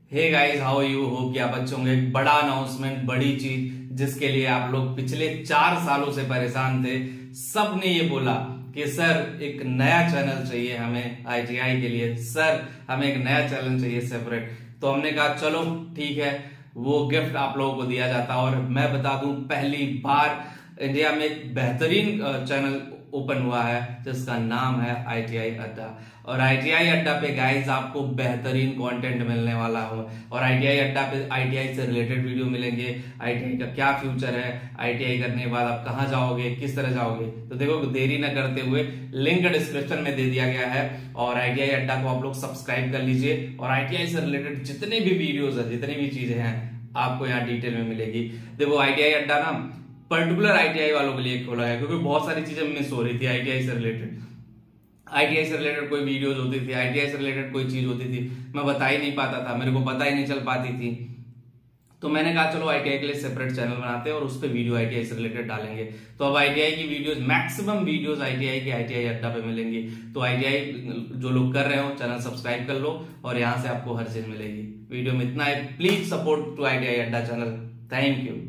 Hey guys, how you hope कि आप अच्छे होंगे। एक बड़ा अनाउंसमेंट, बड़ी चीज जिसके लिए आप लोग पिछले 4 सालों से परेशान थे। सब ने ये बोला कि सर एक नया चैनल चाहिए हमें आईटीआई के लिए, सर हमें एक नया चैनल चाहिए सेपरेट। तो हमने कहा चलो ठीक है, वो गिफ्ट आप लोगों को दिया जाता। और मैं बता दूं, पहली बार इंडिया में एक बेहतरीन चैनल ओपन हुआ है जिसका नाम है आईटीआई अड्डा। और आईटीआई अड्डा पे गाइस आपको बेहतरीन कंटेंट मिलने वाला हो। और आईटीआई अड्डा पे आईटीआई से रिलेटेड वीडियो मिलेंगे, आईटीआई का क्या फ्यूचर है, आईटीआई करने के बाद आप कहां जाओगे, किस तरह जाओगे। तो देखो, देरी न करते हुए लिंक डिस्क्रिप्शन में दे दिया गया है और आईटीआई अड्डा को आप लोग सब्सक्राइब कर लीजिए। और आईटीआई से रिलेटेड जितने भी वीडियोज है, जितनी भी चीजें हैं, आपको यहाँ डिटेल में मिलेगी। देखो, आईटीआई अड्डा ना पर्टिकुलर आईटीआई वालों के लिए खोला है, क्योंकि बहुत सारी चीजें मिस हो रही थी आईटीआई से रिलेटेड। आईटीआई से रिलेटेड कोई वीडियोज होती थी, आईटीआई से रिलेटेड कोई चीज होती थी, मैं बता ही नहीं पाता था, मेरे को पता ही नहीं चल पाती थी। तो मैंने कहा चलो आईटीआई के लिए सेपरेट चैनल बनाते हैं और उस पर वीडियो आईटीआई से रिलेटेड डालेंगे। तो अब आईटीआई की वीडियोस, मैक्सिमम वीडियोस आईटीआई के आईटीआई अड्डा पे मिलेंगी। तो आईटीआई जो लोग कर रहे हो, चैनल सब्सक्राइब कर लो और यहाँ से आपको हर चीज मिलेगी। वीडियो में इतना है, please support to ITI Adda channel. Thank you.